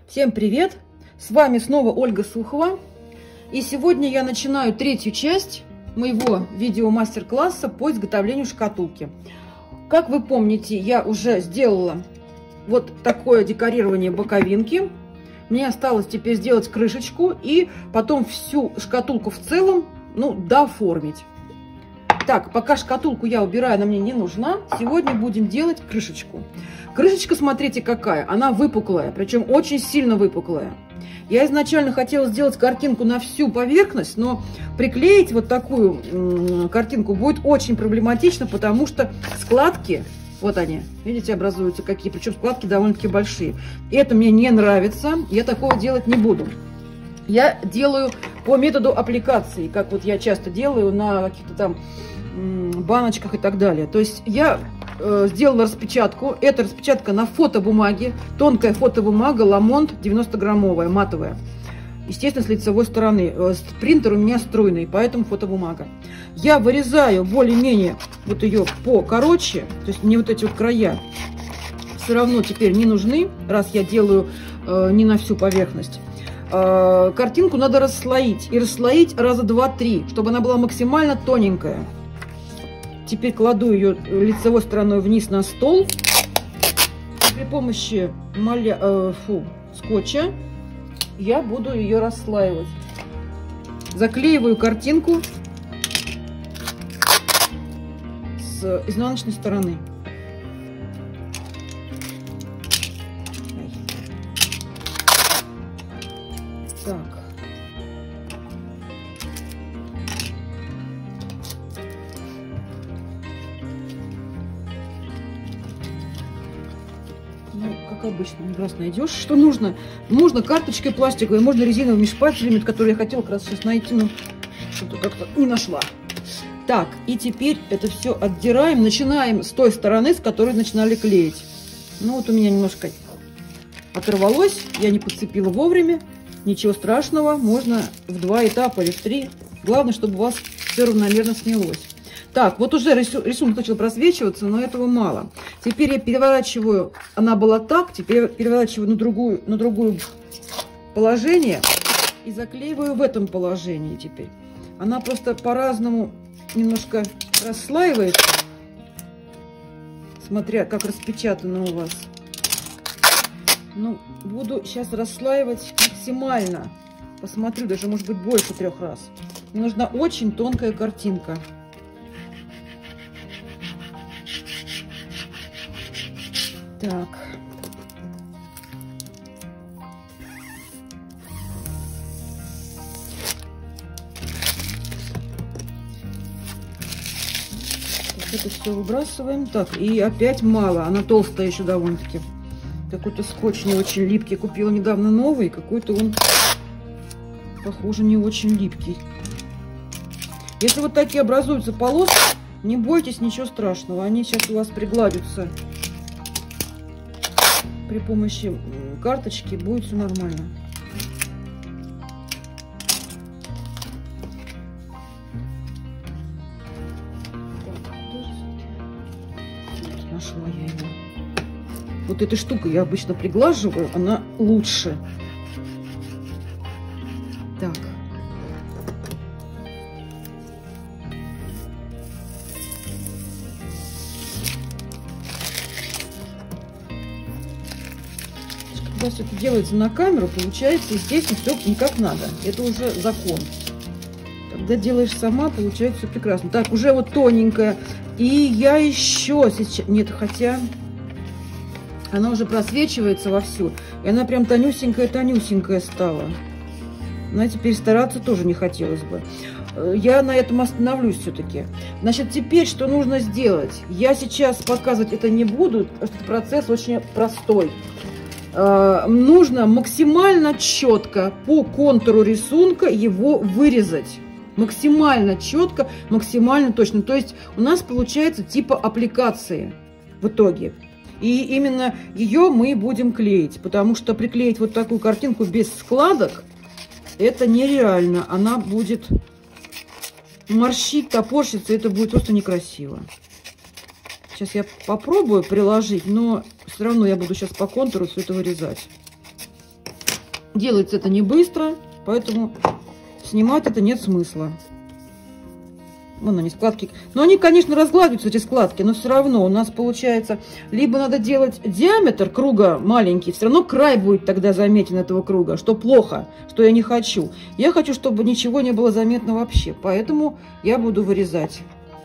Всем привет! С вами снова Ольга Сухова. И сегодня я начинаю третью часть моего видео-мастер-класса по изготовлению шкатулки. Как вы помните, я уже сделала вот такое декорирование боковинки. Мне осталось теперь сделать крышечку и потом всю шкатулку в целом, дооформить. Так, пока шкатулку я убираю, она мне не нужна. Сегодня будем делать крышечку. Крышечка, смотрите, какая. Она выпуклая, причем очень сильно выпуклая. Я изначально хотела сделать картинку на всю поверхность, но приклеить вот такую картинку будет очень проблематично, потому что складки, вот они, видите, образуются какие, причем складки довольно-таки большие. И это мне не нравится, я такого делать не буду. Я делаю по методу аппликации, как вот я часто делаю на каких-то там баночках и так далее. То есть я сделала распечатку. Это распечатка на фотобумаге. Тонкая фотобумага Ламонт 90-граммовая, матовая. Естественно, с лицевой стороны. Принтер у меня струйный, поэтому фотобумага. Я вырезаю более-менее вот ее покороче. То есть мне вот эти вот края все равно теперь не нужны, раз я делаю не на всю поверхность. Картинку надо расслоить. И расслоить раза 2-3, чтобы она была максимально тоненькая. Теперь кладу ее лицевой стороной вниз на стол. При помощи скотча я буду ее расслаивать. Заклеиваю картинку с изнаночной стороны. Так. Как обычно, раз найдешь, что нужно. Можно карточкой пластиковой, можно резиновыми шпателями, которые я хотела как раз сейчас найти, но что-то как-то не нашла. Так, и теперь это все отдираем. Начинаем с той стороны, с которой начинали клеить. Вот у меня немножко оторвалось, я не подцепила вовремя. Ничего страшного, можно в 2 этапа или в 3. Главное, чтобы у вас все равномерно снялось. Так, вот уже рисунок начал просвечиваться, но этого мало. Теперь я переворачиваю, она была так, теперь переворачиваю на другое положение и заклеиваю в этом положении теперь. Она просто по-разному немножко расслаивается, смотря как распечатано у вас. Буду сейчас расслаивать максимально. Посмотрю, даже может быть больше 3 раз. Мне нужна очень тонкая картинка. Так. Это все выбрасываем. Так, и опять мало. Она толстая еще довольно-таки. Какой-то скотч не очень липкий. Купила недавно новый. Какой-то он, похоже, не очень липкий. Если вот такие образуются полоски, не бойтесь, ничего страшного. Они сейчас у вас пригладятся. При помощи карточки будет все нормально. Так, нашла я его. Вот этой штукой я обычно приглаживаю, она лучше. Так. Когда все это делается на камеру, получается, естественно, все не как надо. Это уже закон. Когда делаешь сама, получается все прекрасно. Так, уже вот тоненькая. И я еще сейчас... Нет, хотя... Она уже просвечивается вовсю. И она прям тонюсенькая стала. Знаете, перестараться тоже не хотелось бы. Я на этом остановлюсь все-таки. Значит, теперь что нужно сделать? Я сейчас показывать это не буду. Этот процесс очень простой. Нужно максимально четко по контуру рисунка его вырезать. Максимально четко, максимально точно. То есть у нас получается типа аппликации в итоге. И именно ее мы будем клеить. Потому что приклеить вот такую картинку без складок, это нереально. Она будет морщить, топорщиться. Это будет просто некрасиво. Сейчас я попробую приложить, но все равно я буду сейчас по контуру все это вырезать. Делается это не быстро, поэтому снимать это нет смысла. Вон они, складки. Но они, конечно, разгладятся, эти складки, но все равно у нас получается, либо надо делать диаметр круга маленький, все равно край будет тогда заметен этого круга, что плохо, что я не хочу. Я хочу, чтобы ничего не было заметно вообще, поэтому я буду вырезать.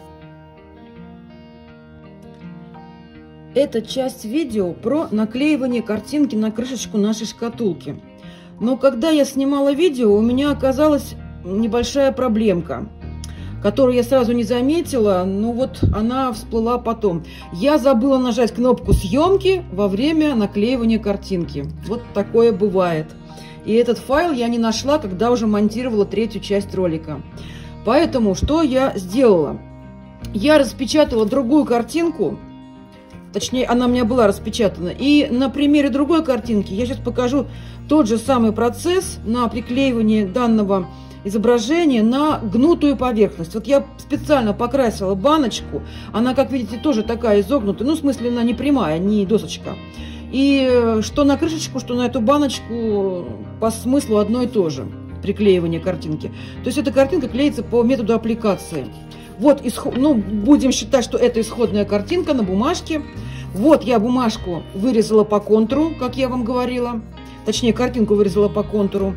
Это часть видео про наклеивание картинки на крышечку нашей шкатулки. Но когда я снимала видео, у меня оказалась небольшая проблемка, которую я сразу не заметила, но вот она всплыла потом. Я забыла нажать кнопку съемки во время наклеивания картинки. Вот такое бывает. И этот файл я не нашла, когда уже монтировала третью часть ролика. Поэтому что я сделала? Я распечатала другую картинку, точнее, она у меня была распечатана. И на примере другой картинки я сейчас покажу тот же самый процесс на приклеивание данного изображение на гнутую поверхность. Вот я специально покрасила баночку. Она, как видите, тоже такая изогнутая. Ну, в смысле, она не прямая, не досочка. И что на крышечку, что на эту баночку по смыслу одно и то же. Приклеивание картинки. То есть эта картинка клеится по методу аппликации. Вот, ну, будем считать, что это исходная картинка на бумажке. Вот я бумажку вырезала по контуру, как я вам говорила. Точнее, картинку вырезала по контуру.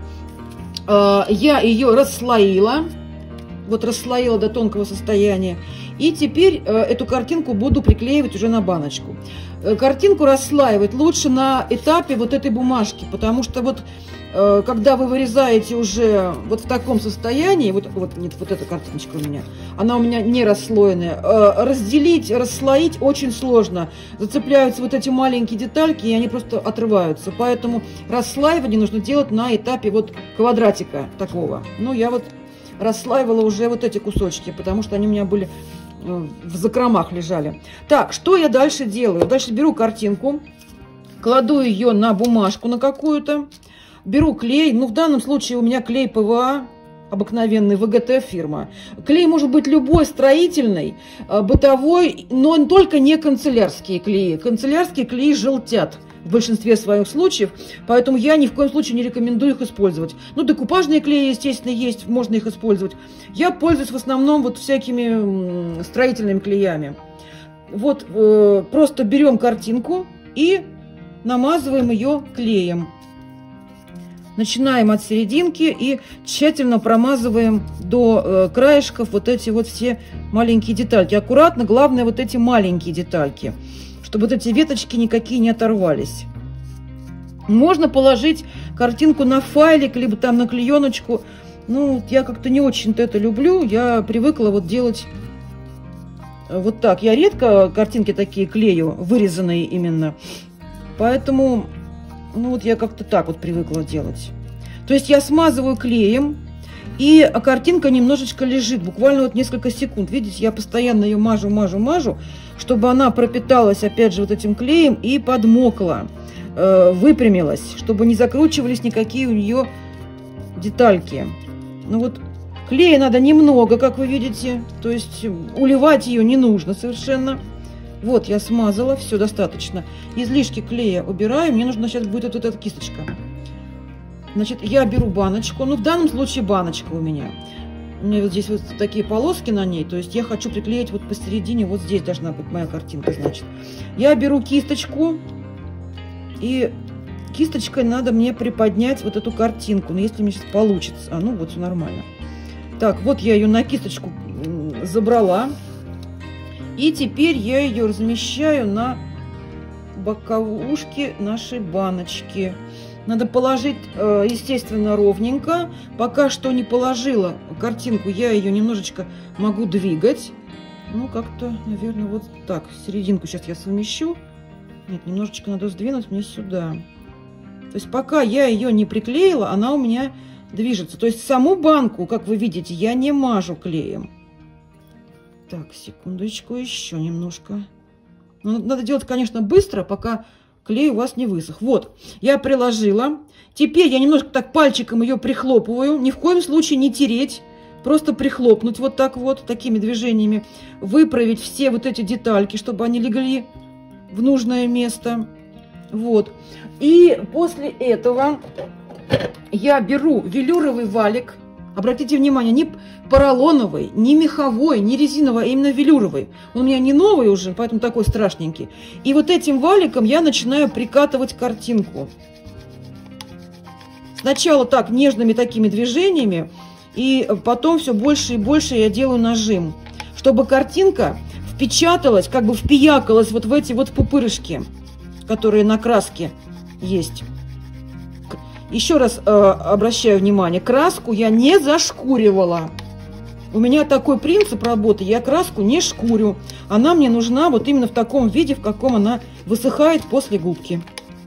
Я ее расслоила, вот расслоила до тонкого состояния, и теперь эту картинку буду приклеивать уже на баночку. Картинку расслаивать лучше на этапе вот этой бумажки, потому что вот когда вы вырезаете уже вот в таком состоянии, вот эта картиночка у меня не расслоенная, разделить, расслоить очень сложно. Зацепляются вот эти маленькие детальки, и они просто отрываются. Поэтому расслаивание нужно делать на этапе вот квадратика такого. Ну, я вот расслаивала уже вот эти кусочки, потому что они у меня были в закромах лежали. Так, что я дальше делаю? Дальше беру картинку, кладу ее на бумажку на какую-то, беру клей, ну в данном случае у меня клей ПВА, обыкновенный ВГТ фирма. Клей может быть любой, строительный, бытовой, но только не канцелярские клеи. Канцелярские клеи желтят в большинстве своих случаев, поэтому я ни в коем случае не рекомендую их использовать. Ну, декупажные клеи, естественно, есть, можно их использовать. Я пользуюсь в основном вот всякими строительными клеями. Вот просто берем картинку и намазываем ее клеем. Начинаем от серединки и тщательно промазываем до краешков вот эти вот все маленькие детальки. Аккуратно, главное вот эти маленькие детальки, чтобы вот эти веточки никакие не оторвались. Можно положить картинку на файлик, либо там на клееночку. Ну, я как-то не очень-то это люблю. Я привыкла вот делать вот так. Я редко картинки такие клею, вырезанные именно. Поэтому... ну, вот я как-то так вот привыкла делать. То есть я смазываю клеем, и картинка немножечко лежит, буквально вот несколько секунд. Видите, я постоянно ее мажу, чтобы она пропиталась, опять же, вот этим клеем и подмокла, выпрямилась, чтобы не закручивались никакие у нее детальки. Ну вот клея надо немного, как вы видите, то есть уливать ее не нужно совершенно. Вот, я смазала, все достаточно. Излишки клея убираю. Мне нужна сейчас будет вот эта кисточка. Значит, я беру баночку. Ну, в данном случае баночка у меня. У меня вот здесь вот такие полоски на ней. То есть я хочу приклеить вот посередине. Вот здесь должна быть моя картинка, значит. Я беру кисточку. И кисточкой надо мне приподнять вот эту картинку. Ну, если мне сейчас получится. Ну, вот все нормально. Так, вот я ее на кисточку забрала. И теперь я ее размещаю на боковушке нашей баночки. Надо положить, естественно, ровненько. Пока что не положила картинку, я ее немножечко могу двигать. Ну, как-то, наверное, вот так. Серединку сейчас я совмещу. Нет, немножечко надо сдвинуть мне сюда. То есть пока я ее не приклеила, она у меня движется. То есть саму банку, как вы видите, я не мажу клеем. Так, секундочку, еще немножко. Ну, надо делать, конечно, быстро, пока клей у вас не высох. Вот, я приложила. Теперь я немножко так пальчиком ее прихлопываю. Ни в коем случае не тереть. Просто прихлопнуть вот так вот, такими движениями. Выправить все вот эти детальки, чтобы они легли в нужное место. Вот. И после этого я беру велюровый валик. Обратите внимание, не поролоновый, не меховой, не резиновый, а именно велюровый. Он у меня не новый уже, поэтому такой страшненький. И вот этим валиком я начинаю прикатывать картинку. Сначала так, нежными такими движениями, и потом все больше и больше я делаю нажим, чтобы картинка впечаталась, как бы впиякалась вот в эти вот пупырышки, которые на краске есть. Еще раз обращаю внимание, краску я не зашкуривала. У меня такой принцип работы, я краску не шкурю. Она мне нужна вот именно в таком виде, в каком она высыхает после губки.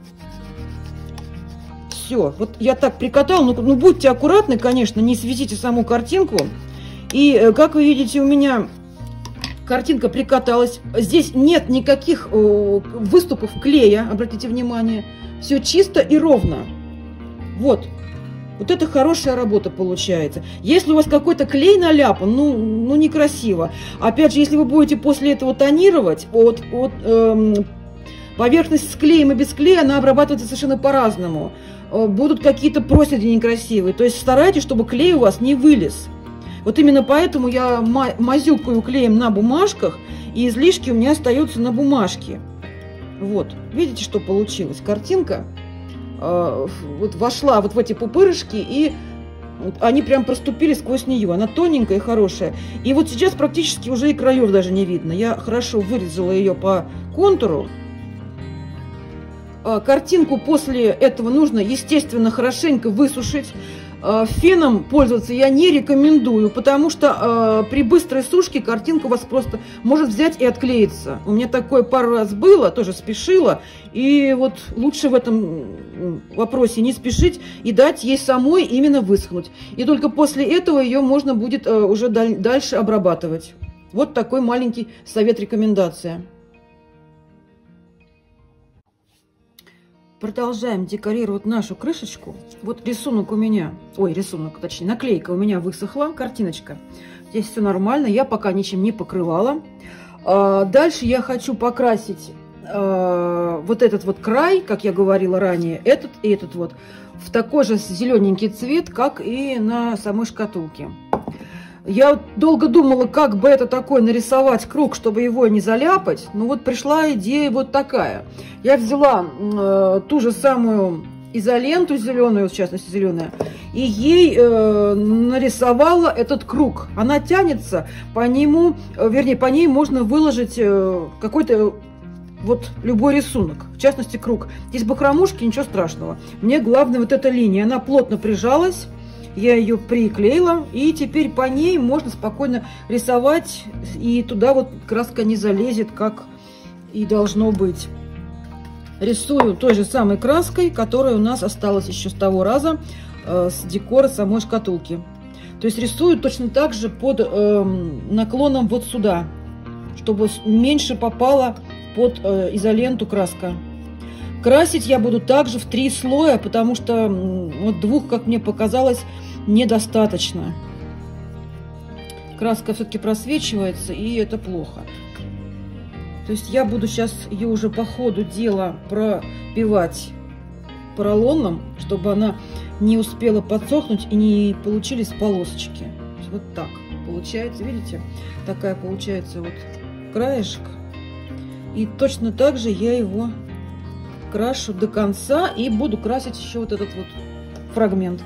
Все, вот я так прикатала, ну будьте аккуратны, конечно, не светите саму картинку. И как вы видите, у меня картинка прикаталась. Здесь нет никаких выступов клея, обратите внимание. Все чисто и ровно. Вот это хорошая работа получается. Если у вас какой-то клей наляпан, ну некрасиво. Опять же, если вы будете после этого тонировать, поверхность с клеем и без клея, она обрабатывается совершенно по-разному. Будут какие-то проседи некрасивые. То есть старайтесь, чтобы клей у вас не вылез. Вот именно поэтому я мазюкаю клеем на бумажках, и излишки у меня остаются на бумажке. Вот, видите, что получилось? Картинка вот вошла вот в эти пупырышки, и они прям проступили сквозь нее. Она тоненькая и хорошая. И вот сейчас практически уже и краев даже не видно. Я хорошо вырезала ее по контуру. Картинку после этого нужно, естественно, хорошенько высушить. Феном пользоваться я не рекомендую, потому что при быстрой сушке картинка у вас просто может взять и отклеиться. У меня такое пару раз было, тоже спешила, и вот лучше в этом вопросе не спешить и дать ей самой именно высохнуть. И только после этого ее можно будет уже дальше обрабатывать. Вот такой маленький совет, рекомендация. Продолжаем декорировать нашу крышечку. Вот рисунок у меня, точнее наклейка у меня высохла, картиночка. Здесь все нормально, я пока ничем не покрывала. Дальше я хочу покрасить вот этот вот край, как я говорила ранее, этот и этот вот, в такой же зелененький цвет, как и на самой шкатулке. Я долго думала, как бы это такое нарисовать круг, чтобы его не заляпать. Ну вот пришла идея вот такая. Я взяла ту же самую изоленту зеленую, в частности зеленая, и ей нарисовала этот круг. Она тянется, по нему, вернее, по ней можно выложить какой-то вот любой рисунок, в частности круг. Здесь бахромушки, ничего страшного. Мне главное вот эта линия, она плотно прижалась. Я ее приклеила, и теперь по ней можно спокойно рисовать, и туда вот краска не залезет, как и должно быть. Рисую той же самой краской, которая у нас осталась еще с того раза, с декора самой шкатулки. То есть рисую точно так же под наклоном вот сюда, чтобы меньше попала под изоленту краска. Красить я буду также в 3 слоя, потому что вот 2, как мне показалось, недостаточно. Краска все-таки просвечивается, и это плохо. То есть я буду сейчас ее уже по ходу дела пробивать поролоном, чтобы она не успела подсохнуть и не получились полосочки. Вот так получается, видите? Такая получается вот краешек. И точно так же я его крашу до конца и буду красить еще вот этот вот фрагмент.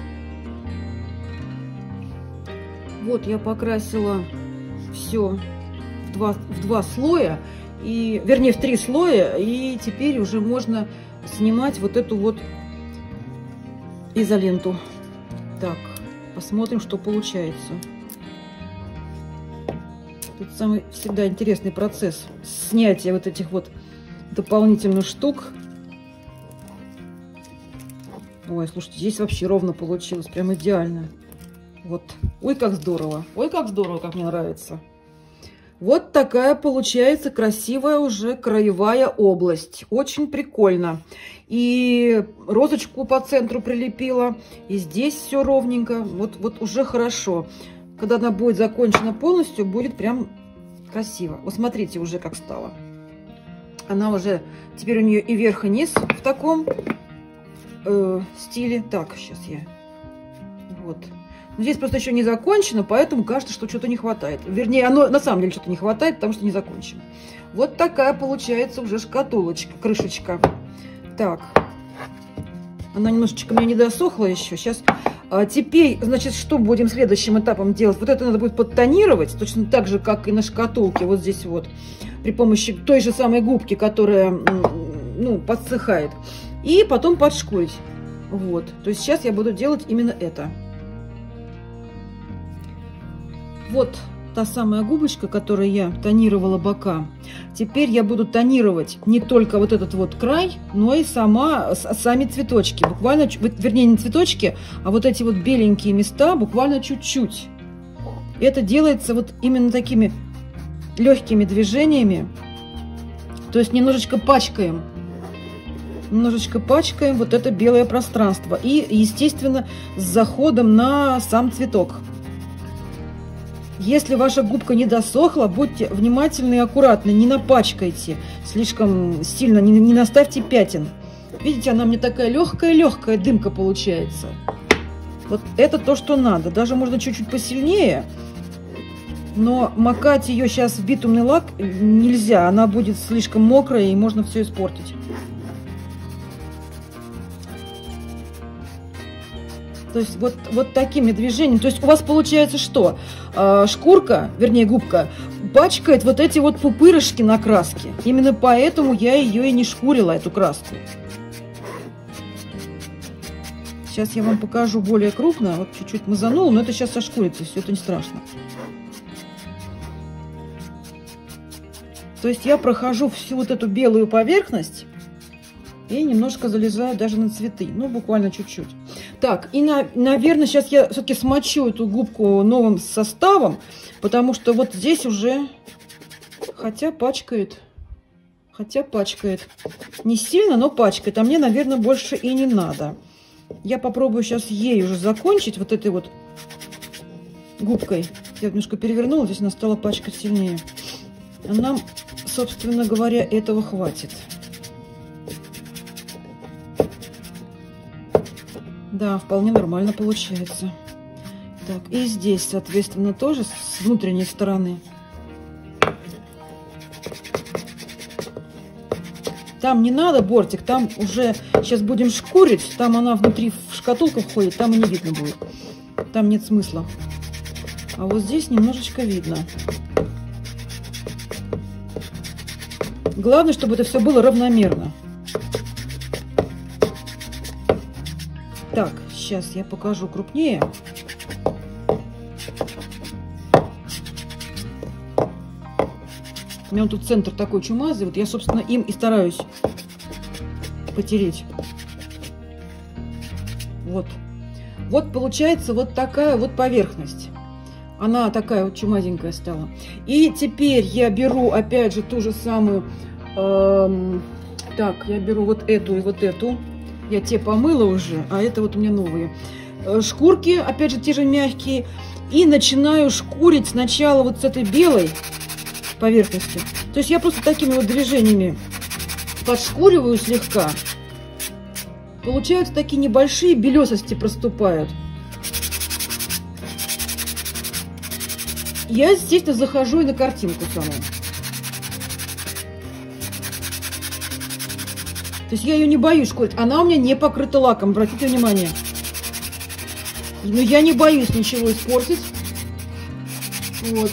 Вот я покрасила все в 2 слоя, и, вернее, в 3 слоя, и теперь уже можно снимать вот эту вот изоленту. Так, посмотрим, что получается. Тут самый всегда интересный процесс снятия вот этих вот дополнительных штук. Ой, слушайте, здесь вообще ровно получилось, прям идеально. Вот, ой, как здорово, как мне нравится. Вот такая получается красивая уже краевая область, очень прикольно. И розочку по центру прилепила, и здесь все ровненько, вот уже хорошо. Когда она будет закончена полностью, будет прям красиво. Вот смотрите уже, как стало. Она уже, теперь у нее и верх, и низ в таком стиле. Так, сейчас я... Вот. Но здесь просто еще не закончено, поэтому кажется, что что-то не хватает. Вернее, оно на самом деле что-то не хватает, потому что не закончено. Вот такая получается уже шкатулочка, крышечка. Так. Она немножечко мне не досохла еще. Сейчас. Теперь, значит, что будем следующим этапом делать? Вот это надо будет подтонировать, точно так же, как и на шкатулке, вот здесь вот, при помощи той же самой губки, которая, ну, подсыхает. И потом подшкурить. Вот. То есть сейчас я буду делать именно это. Вот та самая губочка, которой я тонировала бока. Теперь я буду тонировать не только вот этот вот край, но и сами цветочки. Буквально, вернее, не цветочки, а вот эти вот беленькие места буквально чуть-чуть. Это делается вот именно такими легкими движениями. То есть немножечко пачкаем. Немножечко пачкаем вот это белое пространство. И, естественно, с заходом на сам цветок. Если ваша губка не досохла, будьте внимательны и аккуратны, не напачкайте слишком сильно, не наставьте пятен. Видите, она мне такая легкая дымка получается. Вот это то, что надо. Даже можно чуть-чуть посильнее, но макать ее сейчас в битумный лак нельзя. Она будет слишком мокрая и можно все испортить. То есть вот такими движениями. То есть у вас получается что? Шкурка, вернее губка, пачкает вот эти вот пупырышки на краске. Именно поэтому я ее и не шкурила, эту краску. Сейчас я вам покажу более крупно. Вот чуть-чуть мазанула, но это сейчас сошкурится, все это не страшно. То есть я прохожу всю вот эту белую поверхность и немножко залезаю даже на цветы. Ну, буквально чуть-чуть. Так, и, наверное, сейчас я все-таки смочу эту губку новым составом, потому что вот здесь уже, хотя пачкает. Не сильно, но пачкает. А мне, наверное, больше и не надо. Я попробую сейчас ей уже закончить, вот этой вот губкой. Я немножко перевернула, здесь она стала пачкать сильнее. А нам, собственно говоря, этого хватит. Да, вполне нормально получается. Так, и здесь, соответственно, тоже с внутренней стороны. Там не надо бортик, там уже сейчас будем шкурить. Там она внутри в шкатулку входит, там и не видно будет. Там нет смысла. А вот здесь немножечко видно. Главное, чтобы это все было равномерно. Так, сейчас я покажу крупнее. У меня тут центр такой чумазый. Вот я, собственно, им и стараюсь потереть. Вот. Вот получается вот такая вот поверхность. Она такая вот чумазенькая стала. И теперь я беру опять же ту же самую... так, я беру вот эту и вот эту. Я те помыла уже, а это вот у меня новые. Шкурки, опять же, те же мягкие. И начинаю шкурить сначала вот с этой белой поверхностью. То есть я просто такими вот движениями подшкуриваю слегка. Получаются такие небольшие белесости проступают. Я, естественно, захожу и на картинку саму. То есть я ее не боюсь шкурить. Она у меня не покрыта лаком, обратите внимание. Но я не боюсь ничего испортить. Вот.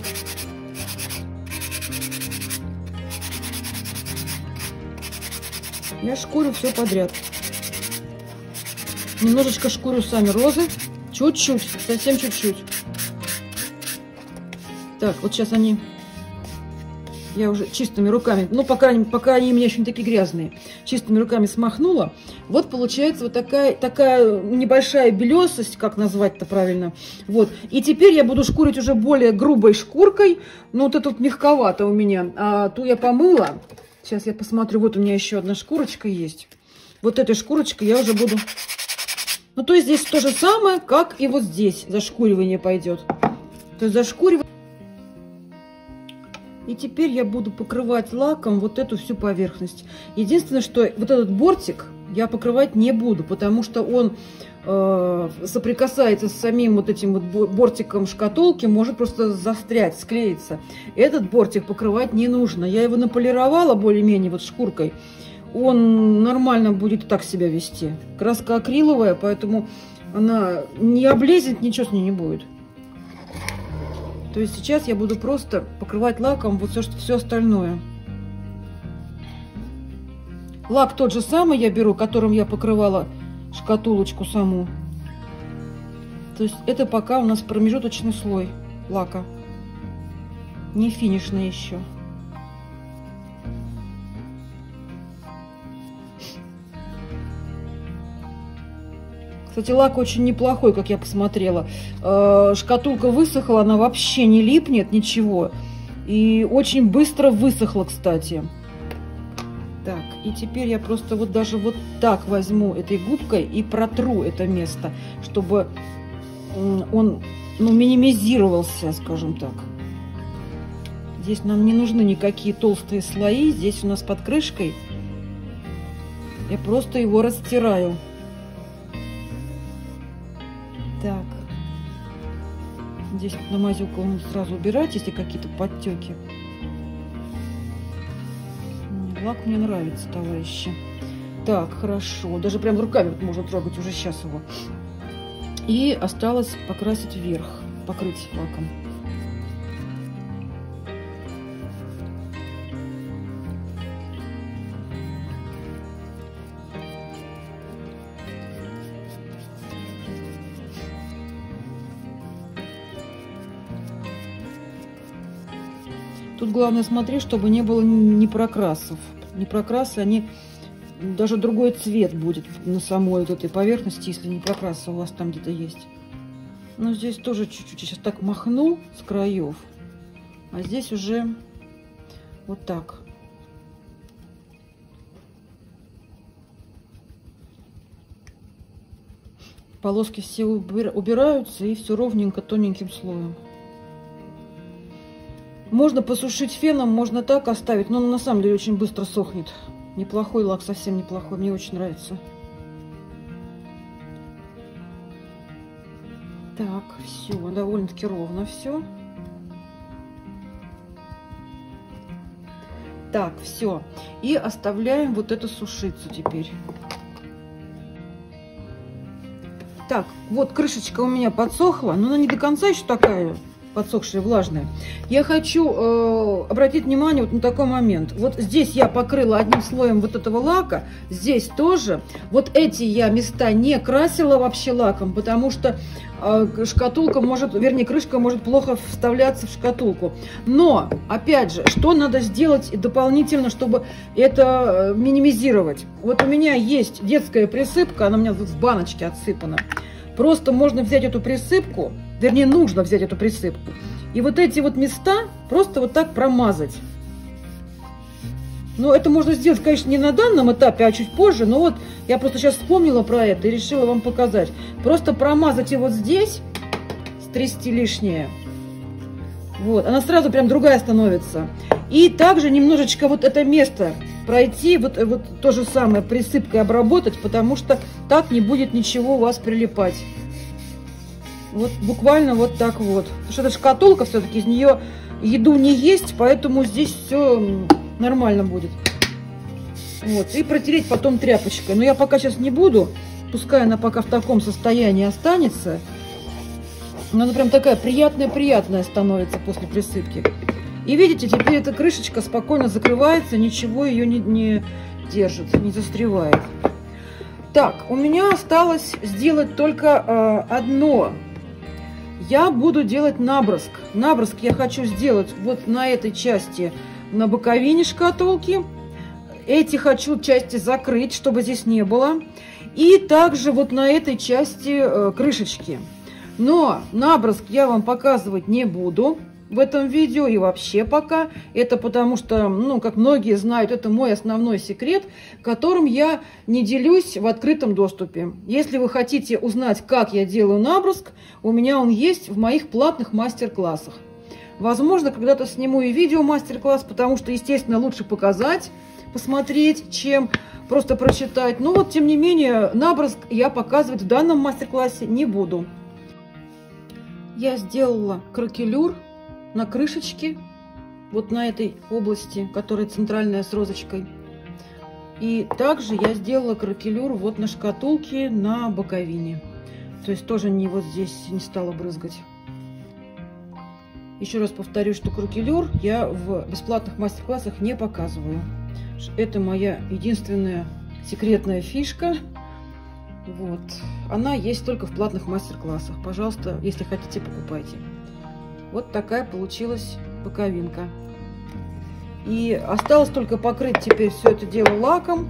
Я шкурю все подряд. Немножечко шкурю сами розы. Чуть-чуть, совсем чуть-чуть. Так, вот сейчас они... Я уже чистыми руками, ну, пока они у меня еще не такие грязные, чистыми руками смахнула. Вот получается вот такая небольшая белесость, как назвать-то правильно. Вот. И теперь я буду шкурить уже более грубой шкуркой. Ну, вот это вот мягковато у меня. А ту я помыла. Сейчас я посмотрю. Вот у меня еще одна шкурочка есть. Вот этой шкурочкой я уже буду... Ну, то есть здесь то же самое, как и вот здесь зашкуривание пойдет. То есть зашкуривание... И теперь я буду покрывать лаком вот эту всю поверхность. Единственное, что вот этот бортик я покрывать не буду, потому что он соприкасается с самим вот этим вот бортиком шкатулки, может просто застрять, склеиться. Этот бортик покрывать не нужно. Я его наполировала более-менее вот шкуркой. Он нормально будет так себя вести. Краска акриловая, поэтому она не облезет, ничего с ней не будет. То есть сейчас я буду просто покрывать лаком вот все остальное. Лак тот же самый я беру, которым я покрывала шкатулочку саму. То есть это пока у нас промежуточный слой лака. Не финишный еще. Кстати, лак очень неплохой, как я посмотрела. Шкатулка высохла, она вообще не липнет, ничего. И очень быстро высохла, кстати. Так, и теперь я просто вот даже вот так возьму этой губкой и протру это место, чтобы он, ну, минимизировался, скажем так. Здесь нам не нужны никакие толстые слои. Здесь у нас под крышкой. Я просто его растираю. Так. Здесь на мазюку сразу убирать, если какие-то подтеки. Лак мне нравится, товарищи. Так, хорошо. Даже прям руками можно трогать уже сейчас его. И осталось покрасить вверх, покрыть лаком. Тут главное смотреть, чтобы не было непрокрасов. Непрокрасы, они даже другой цвет будет на самой вот этой поверхности, если непрокрасы у вас там где-то есть. Но здесь тоже чуть-чуть. Сейчас так махну с краев, а здесь уже вот так. Полоски все убираются, и все ровненько, тоненьким слоем. Можно посушить феном, можно так оставить, но он на самом деле очень быстро сохнет. Неплохой лак, совсем неплохой, мне очень нравится. Так, все, довольно-таки ровно все. Так, все. И оставляем вот это сушиться теперь. Так, вот крышечка у меня подсохла, но она не до конца еще такая подсохшая, влажная. Я хочу обратить внимание вот на такой момент. Вот здесь я покрыла одним слоем вот этого лака, здесь тоже. Вот эти я места не красила вообще лаком, потому что шкатулка может, вернее, крышка может плохо вставляться в шкатулку. Но, опять же, что надо сделать дополнительно, чтобы это минимизировать? Вот у меня есть детская присыпка, она у меня в баночке отсыпана. Просто можно взять эту присыпку, вернее, нужно взять эту присыпку, и вот эти вот места просто вот так промазать. Но это можно сделать, конечно, не на данном этапе, а чуть позже, но вот я просто сейчас вспомнила про это и решила вам показать. Просто промазать и вот здесь, стрясти лишнее. Вот, она сразу прям другая становится. И также немножечко вот это место пройти, вот то же самое присыпкой обработать, потому что так не будет ничего у вас прилипать. Вот буквально вот так вот. Потому что это шкатулка, все-таки из нее еду не есть, поэтому здесь все нормально будет. Вот. И протереть потом тряпочкой. Но я пока сейчас не буду. Пускай она пока в таком состоянии останется. Но она прям такая приятная становится после присыпки. И видите, теперь эта крышечка спокойно закрывается, ничего ее не держит, не застревает. Так, у меня осталось сделать только одно. Я буду делать наброск. Наброск я хочу сделать вот на этой части, на боковине шкатулки. Эти хочу части закрыть, чтобы здесь не было. И также вот на этой части крышечки. Но наброск я вам показывать не буду в этом видео и вообще пока. Это потому что, ну, как многие знают, это мой основной секрет, которым я не делюсь в открытом доступе. Если вы хотите узнать, как я делаю наброск, у меня он есть в моих платных мастер-классах. Возможно, когда-то сниму и видео мастер-класс, потому что, естественно, лучше показать, посмотреть, чем просто прочитать. Но вот, тем не менее, наброск я показывать в данном мастер-классе не буду. Я сделала кракелюр на крышечке, вот на этой области, которая центральная с розочкой. И также я сделала кракелюр вот на шкатулке на боковине. То есть тоже не вот здесь не стала брызгать. Еще раз повторю, что кракелюр я в бесплатных мастер-классах не показываю. Это моя единственная секретная фишка. Вот. Она есть только в платных мастер-классах. Пожалуйста, если хотите, покупайте. Вот такая получилась боковинка. И осталось только покрыть теперь все это дело лаком.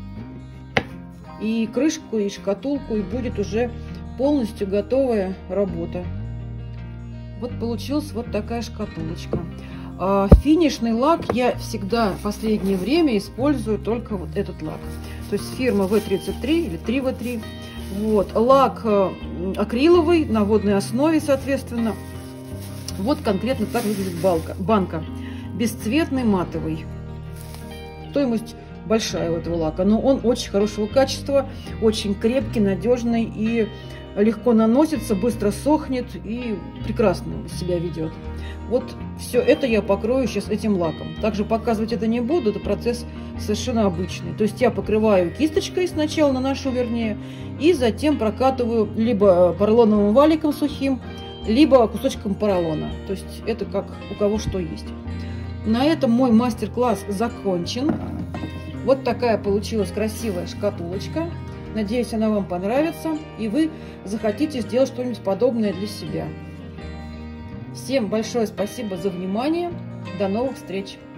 И крышку, и шкатулку, и будет уже полностью готовая работа. Вот получилась вот такая шкатулочка. Финишный лак я всегда в последнее время использую только вот этот лак. То есть фирма V33 или 3V3. Вот. Лак акриловый на водной основе, соответственно. Вот конкретно так выглядит банка. Бесцветный, матовый. Стоимость большая у этого лака, но он очень хорошего качества, очень крепкий, надежный и легко наносится, быстро сохнет и прекрасно себя ведет. Вот все это я покрою сейчас этим лаком. Также показывать это не буду, это процесс совершенно обычный. То есть я покрываю кисточкой сначала, наношу вернее, и затем прокатываю либо поролоновым валиком сухим, либо кусочком поролона. То есть это как у кого что есть. На этом мой мастер-класс закончен. Вот такая получилась красивая шкатулочка. Надеюсь, она вам понравится, и вы захотите сделать что-нибудь подобное для себя. Всем большое спасибо за внимание. До новых встреч!